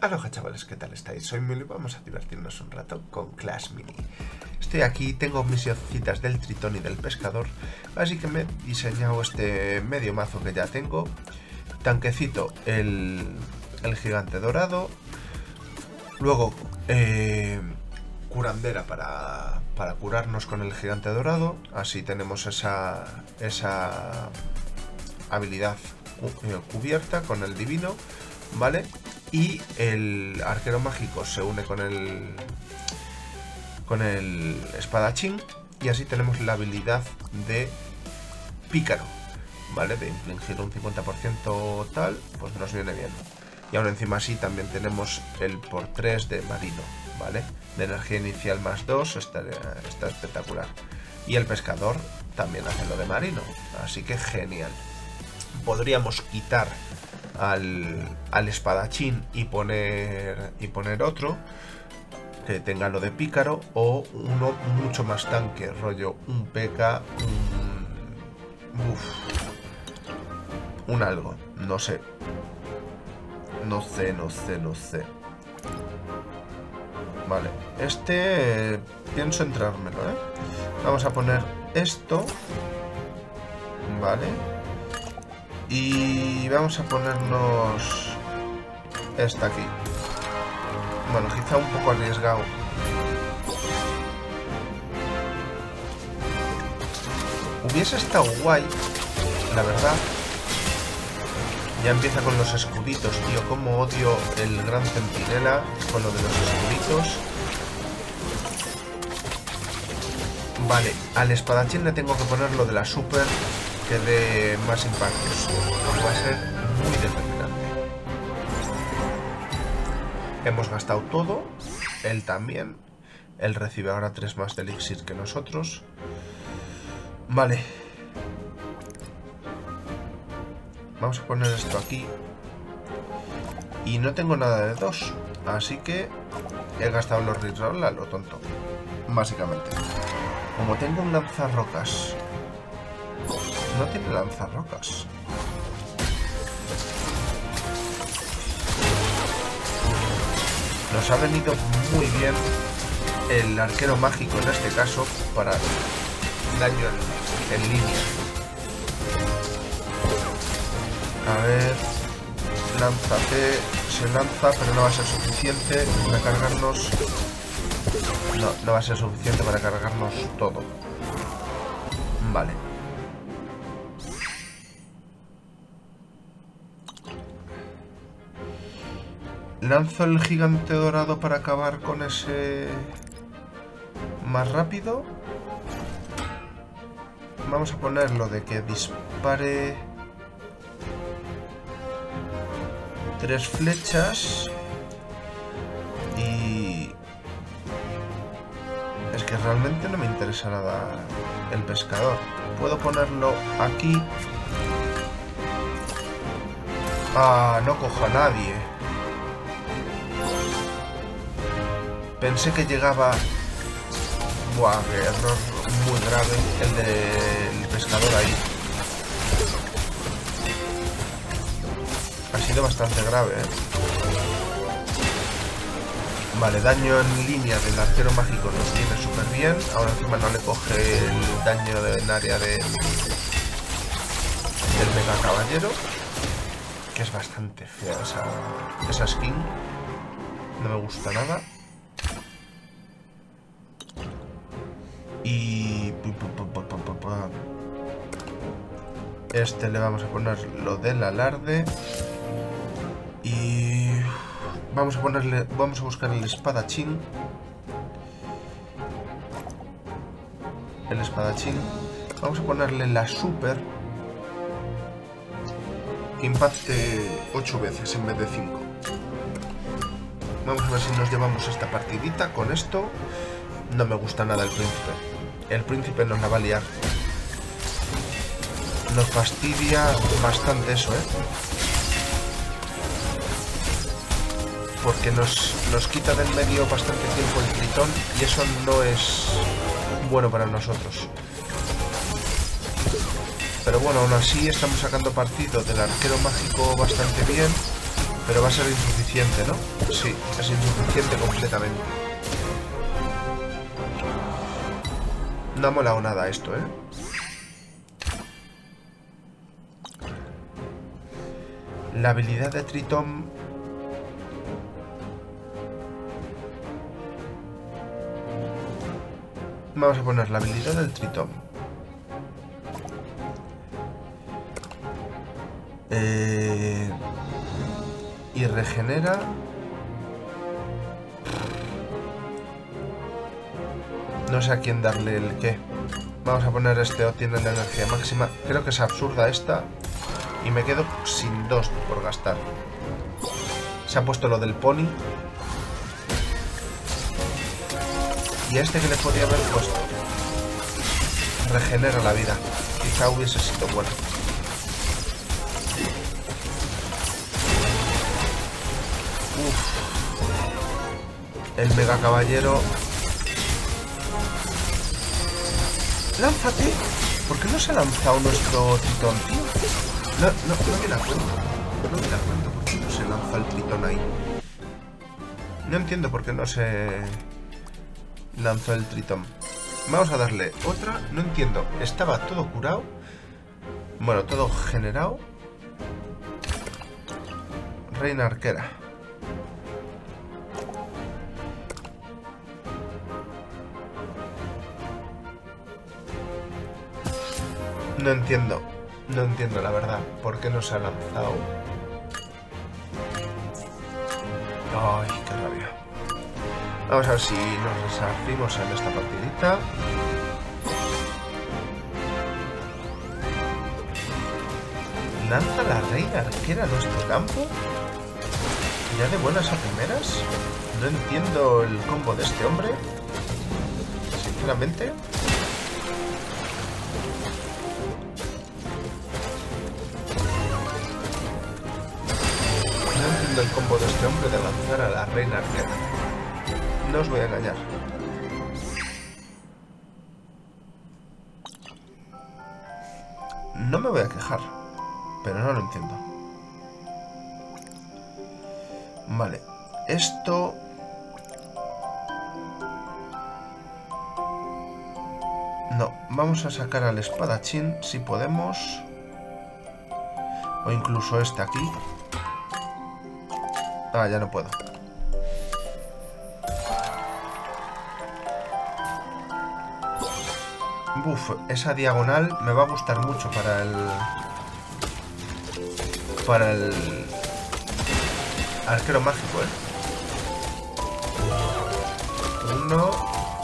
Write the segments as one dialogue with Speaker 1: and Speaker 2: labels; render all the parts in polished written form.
Speaker 1: Aloha chavales, ¿qué tal estáis? Soy Mili y vamos a divertirnos un rato con Clash Mini. Estoy aquí, tengo misioncitas del Tritón y del Pescador, así que me he diseñado este medio mazo que ya tengo. Tanquecito, el gigante dorado. Luego, curandera para curarnos con el gigante dorado. Así tenemos esa habilidad cubierta con el divino, ¿vale? Y el arquero mágico se une con el espadachín. Y así tenemos la habilidad de pícaro, ¿vale? De infligir un 50% tal, pues nos viene bien. Y aún encima así también tenemos el por 3 de marino, ¿vale? De energía inicial más 2, está espectacular. Y el pescador también hace lo de marino, así que genial. Podríamos quitar al espadachín y poner otro que tenga lo de pícaro, o uno mucho más tanque, rollo un P.K., un algo, no sé. Vale, pienso entrármelo, ¿eh? Vamos a poner esto, vale. Y vamos a ponernos esta aquí. Bueno, quizá un poco arriesgado. Hubiese estado guay, la verdad. Ya empieza con los escuditos, tío. Como odio el gran centinela con lo de los escuditos. Vale, al espadachín le tengo que poner lo de la super, que dé más impactos, porque va a ser muy determinante. Hemos gastado todo, él también. Él recibe ahora 3 más de elixir que nosotros. Vale. Vamos a poner esto aquí. Y no tengo nada de 2, así que he gastado los reroll a lo tonto, básicamente. Como tengo un lanzarrocas... No tiene lanzarrocas. Nos ha venido muy bien el arquero mágico en este caso para daño en línea. A ver, lánzate, se lanza, pero no va a ser suficiente para cargarnos. No va a ser suficiente para cargarnos todo. Vale. Lanzo el gigante dorado para acabar con ese más rápido. Vamos a ponerlo de que dispare 3 flechas. Y es que realmente no me interesa nada el pescador. Puedo ponerlo aquí. Ah, no cojo a nadie. Pensé que llegaba... Buah, qué error muy grave el del pescador ahí. Ha sido bastante grave, ¿eh? Vale, daño en línea del arquero mágico nos viene súper bien. Ahora encima no le coge el daño en área del mega caballero, que es bastante fea esa skin. No me gusta nada. Y este le vamos a poner lo del alarde. Y vamos a buscar el espadachín. Vamos a ponerle la super, que impacte 8 veces en vez de 5. Vamos a ver si nos llevamos esta partidita con esto. No me gusta nada el príncipe. El príncipe nos la va a liar. Nos fastidia bastante eso, ¿eh? Porque nos quita del medio bastante tiempo el tritón, y eso no es bueno para nosotros. Pero bueno, aún así estamos sacando partido del arquero mágico bastante bien. Pero va a ser insuficiente, ¿no? Sí, es insuficiente completamente. No ha molado nada esto, ¿eh? La habilidad de Tritón... Vamos a poner la habilidad del Tritón. Y regenera... No sé a quién darle el qué. Vamos a poner este, obtiene la energía máxima. Creo que es absurda esta. Y me quedo sin 2 por gastar. Se ha puesto lo del pony. Y a este que le podía haber puesto. Regenera la vida. Quizá hubiese sido bueno. Uf. El mega caballero. ¡Lánzate! ¿Por qué no se ha lanzado nuestro tritón, tío? No me la cuento. No me la cuento. ¿Por qué no se lanza el tritón ahí? No entiendo por qué no se lanzó el tritón. Vamos a darle otra. No entiendo. Estaba todo curado. Bueno, todo generado. Reina arquera. No entiendo la verdad, ¿por qué no se ha lanzado? Ay, qué rabia. Vamos a ver si nos resarcimos en esta partidita. ¿Lanza la reina arquera a nuestro campo? ¿Ya de buenas a primeras? No entiendo el combo de este hombre, sinceramente. El combo de este hombre de lanzar a la reina arquera. No os voy a engañar. No me voy a quejar, pero no lo entiendo. Vale, esto... No, vamos a sacar al espadachín si podemos. O incluso este aquí. Ah, ya no puedo. Buf, esa diagonal me va a gustar mucho para el... arquero mágico, ¿eh? 1, 2...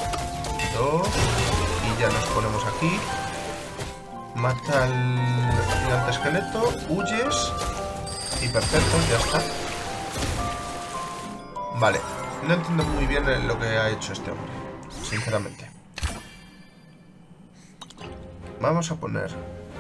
Speaker 1: Y ya nos ponemos aquí. Mata al gigante esqueleto, huyes. Y perfecto, ya está. Vale, no entiendo muy bien lo que ha hecho este hombre, sinceramente. Vamos a poner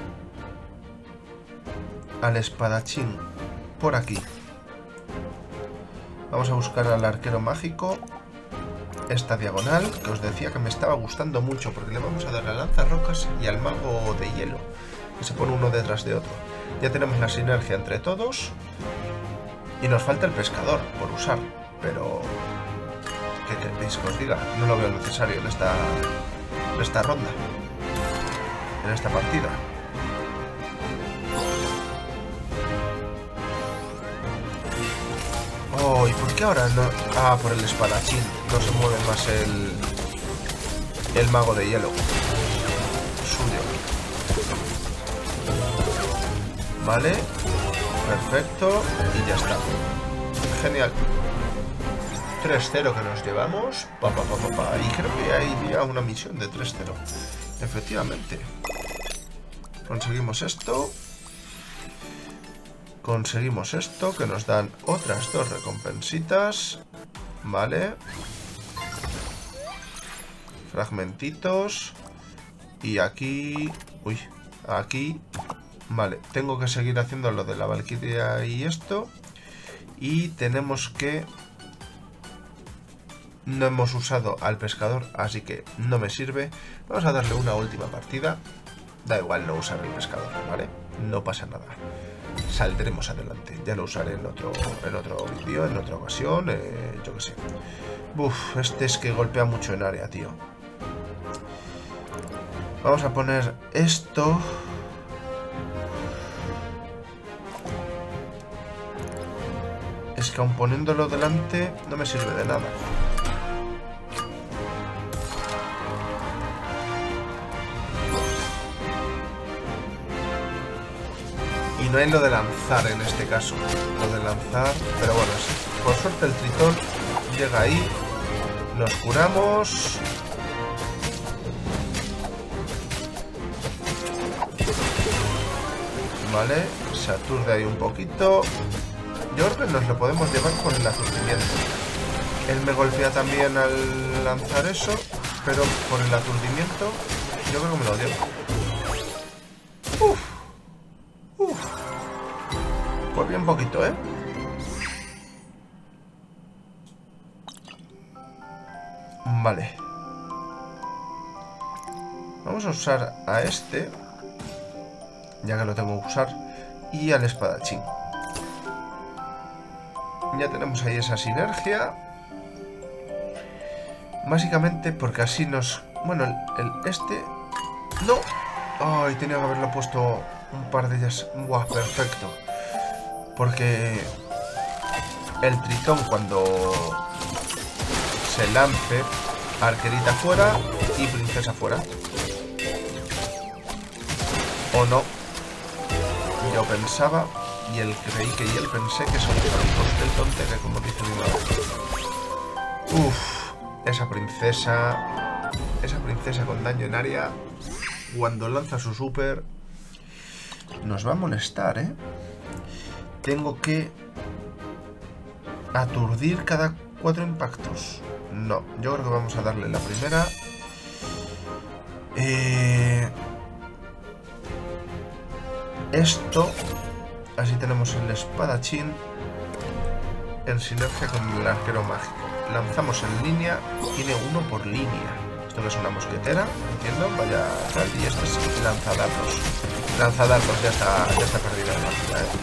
Speaker 1: al espadachín por aquí. Vamos a buscar al arquero mágico. Esta diagonal, que os decía que me estaba gustando mucho, porque le vamos a dar al lanzarrocas y al mago de hielo, que se pone uno detrás de otro. Ya tenemos la sinergia entre todos. Y nos falta el pescador por usar. Pero... ¿qué queréis que os diga? No lo veo necesario en esta ronda. En esta partida. Oh, ¿y por qué ahora no...? Ah, por el espadachín. No se mueve más el mago de hielo. Suyo. Vale. Perfecto. Y ya está. Genial. 3-0 que nos llevamos. Y creo que hay ya una misión de 3-0. Efectivamente. Conseguimos esto. Conseguimos esto, que nos dan otras 2 recompensitas. Vale. Fragmentitos. Y aquí... Uy, aquí... Vale, tengo que seguir haciendo lo de la valquiria y esto. Y tenemos que... No hemos usado al pescador, así que no me sirve. Vamos a darle una última partida. Da igual no usar el pescador, ¿vale? No pasa nada. saldremos adelante. Ya lo usaré en otro vídeo, en otra ocasión, yo qué sé. Uf, este es que golpea mucho en área, tío. Vamos a poner esto. Es que aun poniéndolo delante no me sirve de nada. Y no hay lo de lanzar en este caso. Lo de lanzar, pero bueno, por suerte el tritón llega ahí. Nos curamos. Vale, se aturde ahí un poquito. Yo creo que nos lo podemos llevar con el aturdimiento. Él me golpea también al lanzar eso, pero por el aturdimiento yo creo que me lo llevo. Uf. Uf. Pues bien poquito, ¿eh? Vale. Vamos a usar a este, ya que lo tengo que usar, y al espadachín. Ya tenemos ahí esa sinergia. Básicamente porque así nos... Bueno, este... ¡No! ¡Ay! Tenía que haberlo puesto un par de ellas. ¡Guau! Perfecto. Porque... el tritón cuando... se lance... arquerita fuera y princesa fuera. ¿O no? Yo pensaba... y él creí que y él pensé que son hijos del tonteque, como dice mi madre. Uff, esa princesa con daño en área, cuando lanza su super, nos va a molestar, ¿eh? Tengo que aturdir cada 4 impactos. No, yo creo que vamos a darle la primera. Esto... Así tenemos el espadachín en sinergia con el arquero mágico. Lanzamos en línea, tiene 1 por línea. Esto que es una mosquetera, entiendo, vaya tal. Y este es lanzadardos. Lanzadardos ya está perdida la partida, ¿eh?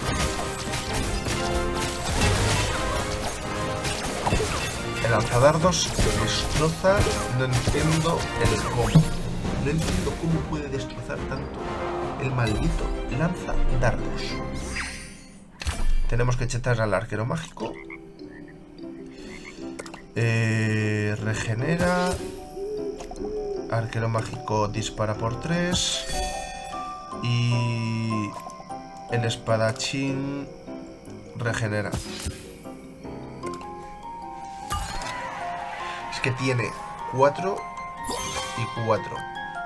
Speaker 1: El lanzadardos destroza, no entiendo el cómo. No entiendo cómo puede destrozar tanto el maldito lanzadardos. Tenemos que chetar al arquero mágico. Regenera. Arquero mágico dispara por 3. Y el espadachín regenera. Es que tiene 4 y 4.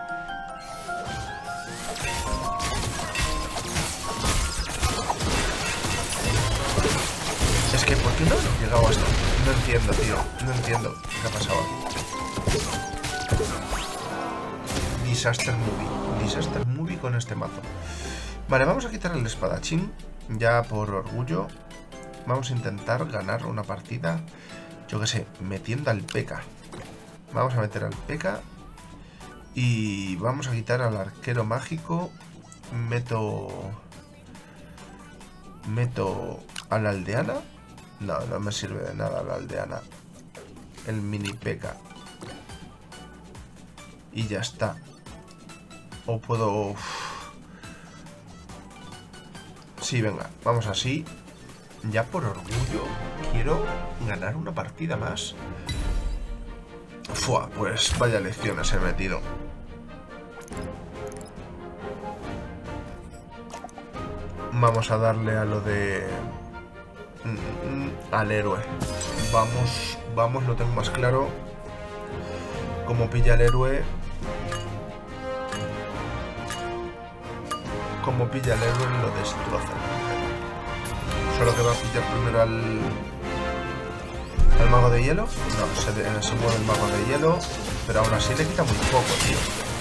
Speaker 1: Es que, ¿por qué no he llegado hasta? No entiendo, tío. No entiendo qué ha pasado aquí. Disaster Movie. Disaster Movie con este mazo. Vale, vamos a quitar el espadachín. Ya por orgullo. Vamos a intentar ganar una partida. Yo qué sé, metiendo al P.E.K.K.A. Vamos a meter al P.E.K.K.A. Y vamos a quitar al arquero mágico. Meto a la aldeana. No, no me sirve de nada la aldeana. El mini P.E.K.K.A. Y ya está. O puedo... Sí, venga, vamos así. Ya por orgullo quiero ganar una partida más. Fua, pues vaya lecciones he metido. Vamos a darle a lo de... al héroe. Vamos, lo tengo más claro. Como pilla el héroe... Como pilla el héroe lo destroza. Solo que va a pillar primero al mago de hielo. No, se mueve el mago de hielo. Pero aún así le quita muy poco, tío.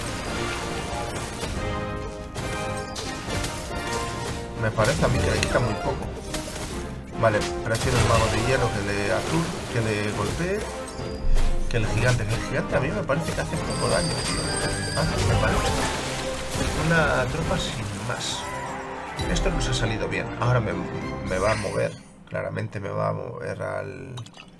Speaker 1: Me parece a mí que le quita muy poco. Vale, prefiero el mago de hielo que le golpee que el gigante. Que el gigante a mí me parece que hace poco daño, tío. Me parece una tropa sin más. Esto nos ha salido bien. Ahora me va a mover. Claramente me va a mover al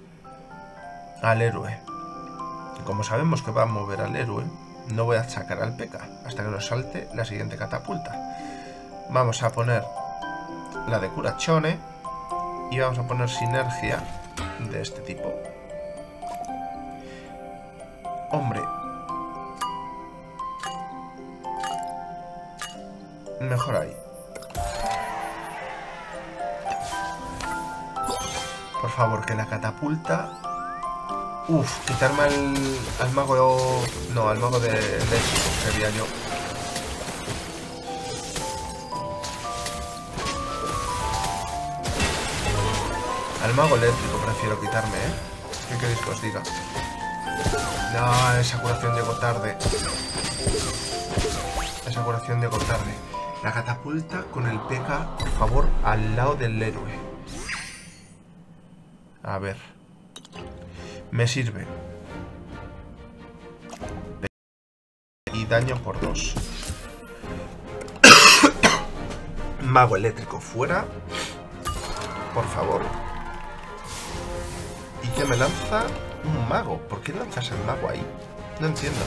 Speaker 1: héroe. Y como sabemos que va a mover al héroe, no voy a sacar al P.E.K.K.A. hasta que nos salte la siguiente catapulta. Vamos a poner la de Curachone y vamos a poner sinergia de este tipo. Hombre, mejor ahí. Por favor, que la catapulta... Uf, quitarme al mago... No, al mago de eléctrico, sería yo. Al mago eléctrico prefiero quitarme, ¿eh? ¿Qué queréis que os diga? No, esa curación llegó tarde. Esa curación llegó tarde. La catapulta con el P.E.K.K.A, por favor, al lado del héroe. A ver. Me sirve. Y daño por 2. Mago eléctrico fuera. Por favor. ¿Y qué me lanza? Un mago. ¿Por qué lanzas el mago ahí? No entiendo.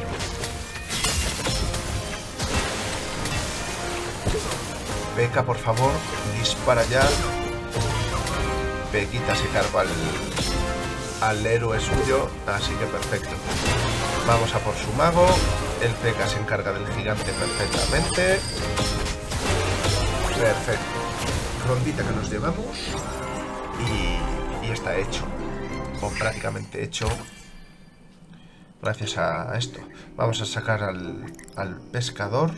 Speaker 1: P.E.K.K.A, por favor, dispara ya. P.E.K.K.A se carga al héroe suyo, así que perfecto. Vamos a por su mago. El P.E.K.K.A se encarga del gigante perfectamente. Perfecto. Rondita que nos llevamos. Y está hecho. O prácticamente hecho. Gracias a esto. Vamos a sacar al pescador.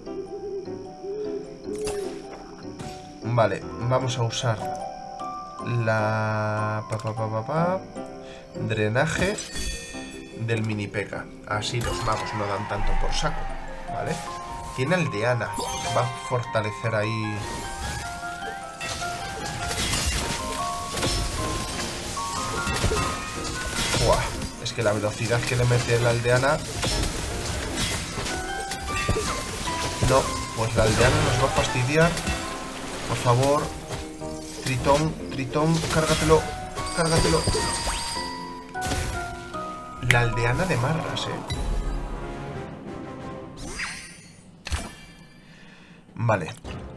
Speaker 1: Vale, vamos a usar la drenaje del mini P.E.K.K.A. Así los magos no dan tanto por saco, ¿vale? Tiene aldeana, va a fortalecer ahí. Buah, es que la velocidad que le mete la aldeana. No, pues la aldeana nos va a fastidiar. Por favor, Tritón, cárgatelo, cárgatelo. La aldeana de Marras, Vale.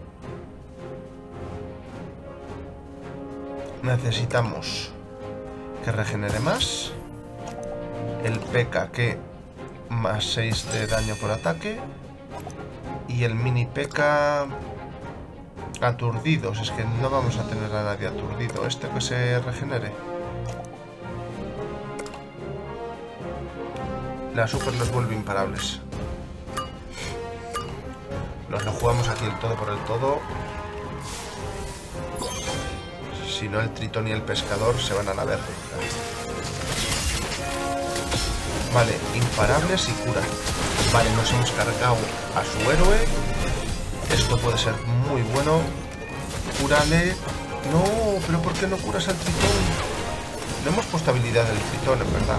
Speaker 1: Necesitamos que regenere más. El P.E.K.K.A que más 6 de daño por ataque. Y el mini P.E.K.K.A aturdidos, es que no vamos a tener a nadie aturdido. Este que se regenere. La super los vuelve imparables. Nos lo jugamos aquí el todo por el todo. Si no, el Tritón y el pescador se van a la verga. Vale, imparables y cura. Vale, nos hemos cargado a su héroe. Esto puede ser muy bueno. Cúrale. No, pero ¿por qué no curas al Tritón? No hemos puesto habilidad del Tritón, en verdad.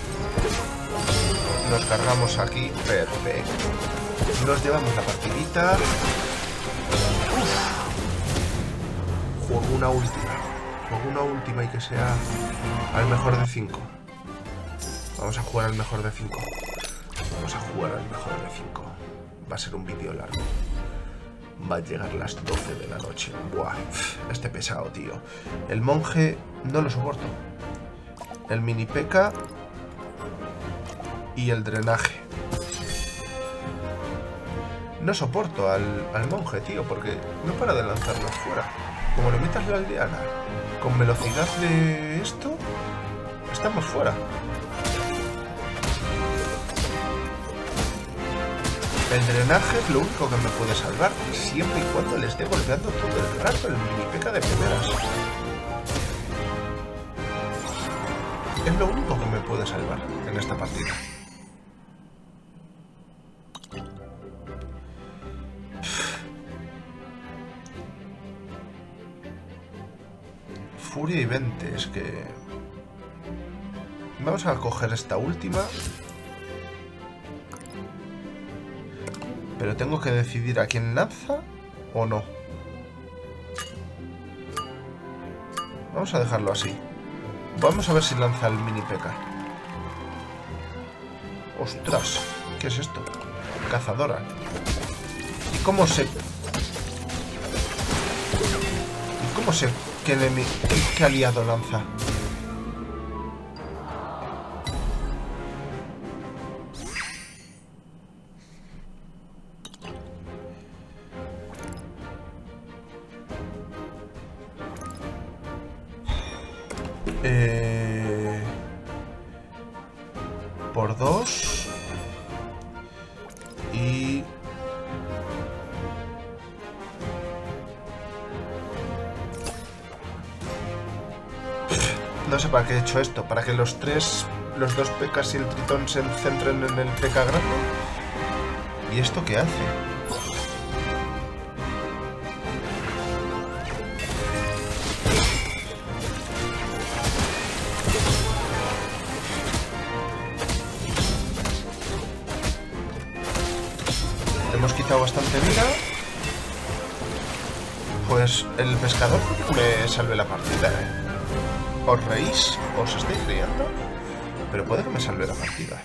Speaker 1: Nos cargamos aquí. Perfecto. Nos llevamos la partidita. Uf. Juego una última. Juego una última y que sea al mejor de 5. Vamos a jugar al mejor de 5. Vamos a jugar al mejor de 5. Va a ser un vídeo largo. Va a llegar las 12 de la noche. Buah, este pesado, tío. El monje no lo soporto. El mini P.E.K.K.A y el drenaje. No soporto al monje, tío, porque no para de lanzarnos fuera. Como le metas la aldeana con velocidad de esto, estamos fuera. El drenaje es lo único que me puede salvar, siempre y cuando le esté golpeando todo el rato el mini P.E.K.K.A de primeras. Es lo único que me puede salvar en esta partida. Furia y 20, es que... Vamos a coger esta última. Pero tengo que decidir a quién lanza ¿O no? Vamos a dejarlo así. Vamos a ver si lanza el mini P.E.K.K.A. ¡Ostras! ¿Qué es esto? Cazadora. ¿Y cómo sé? ¿Qué aliado lanza? Por 2 y no sé para qué he hecho esto, para que los dos P.E.K.K.A s y el tritón se centren en el P.E.K.K.A grande. ¿Y esto qué hace? Hemos quitado bastante vida. Pues el pescador me salve la partida, ¿Os reís? ¿Os estáis riendo? Pero puede que me salve la partida.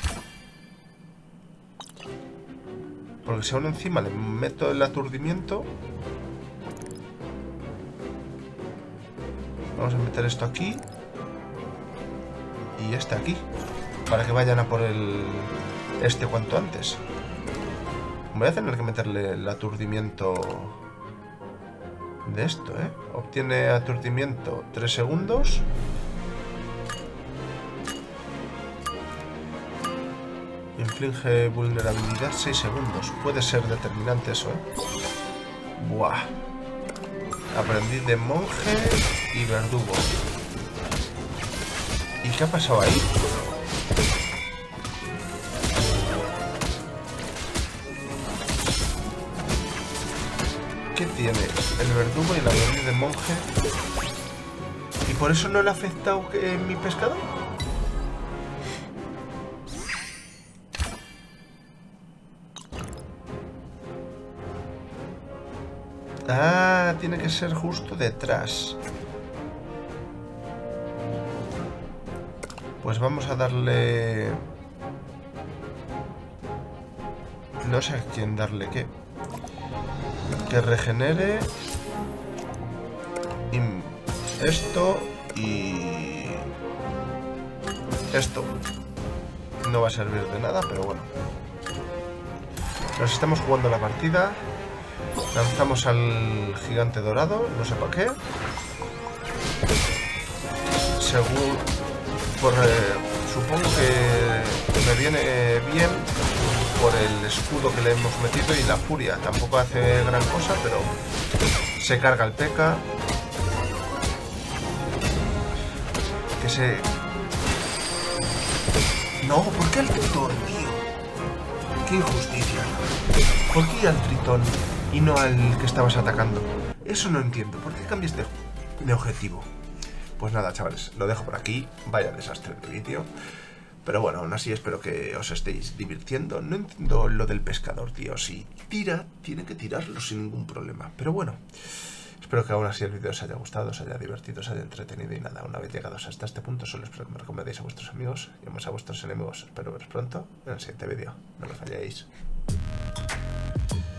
Speaker 1: Porque si aún encima le meto el aturdimiento... Vamos a meter esto aquí. Y este aquí. Para que vayan a por este cuanto antes. Voy a tener que meterle el aturdimiento de esto, Obtiene aturdimiento 3 segundos. Inflige vulnerabilidad 6 segundos. Puede ser determinante eso, Buah. Aprendiz de monje y verdugo. ¿Y qué ha pasado ahí? ¿Qué tiene el verdugo y el aprendiz de monje? ¿Y por eso no le ha afectado mi pescado? Ah, tiene que ser justo detrás. Pues vamos a darle... No sé a quién darle qué. Que regenere esto y esto. No va a servir de nada, pero bueno. Nos estamos jugando la partida. Lanzamos al gigante dorado, no sé para qué. Según... supongo que me viene bien por el escudo que le hemos metido y la furia. Tampoco hace gran cosa, pero se carga el P.E.K.K.A. Que se... No, ¿por qué al tritón, tío? Qué injusticia. ¿Por qué al tritón y no al que estabas atacando? Eso no entiendo. ¿Por qué cambiaste de objetivo? Pues nada, chavales, lo dejo por aquí. Vaya desastre de vídeo. Pero bueno, aún así espero que os estéis divirtiendo. No entiendo lo del pescador, tío. Si tira, tiene que tirarlo sin ningún problema. Pero bueno, espero que aún así el vídeo os haya gustado, os haya divertido, os haya entretenido. Y nada, una vez llegados hasta este punto, solo espero que me recomendéis a vuestros amigos y a vuestros enemigos. Espero veros pronto en el siguiente vídeo. No me falléis.